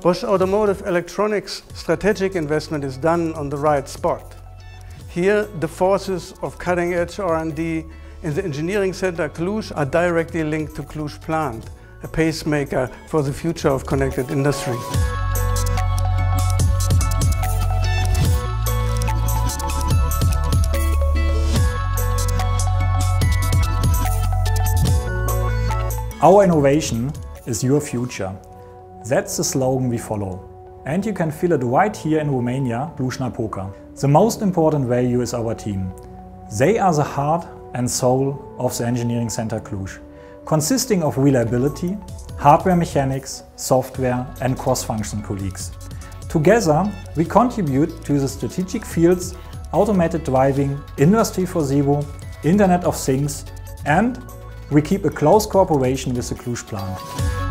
Bosch Automotive Electronics' strategic investment is done on the right spot. Here, the forces of cutting-edge R&D in the Engineering Center Cluj are directly linked to Cluj plant, a pacemaker for the future of connected industry. Our innovation is your future. That's the slogan we follow. And you can feel it right here in Romania, Cluj-Napoca. The most important value is our team. They are the heart and soul of the Engineering Center Cluj, consisting of reliability, hardware mechanics, software and cross-function colleagues. Together, we contribute to the strategic fields automated driving, Industry 4.0, Internet of Things, and we keep a close cooperation with the Cluj plant.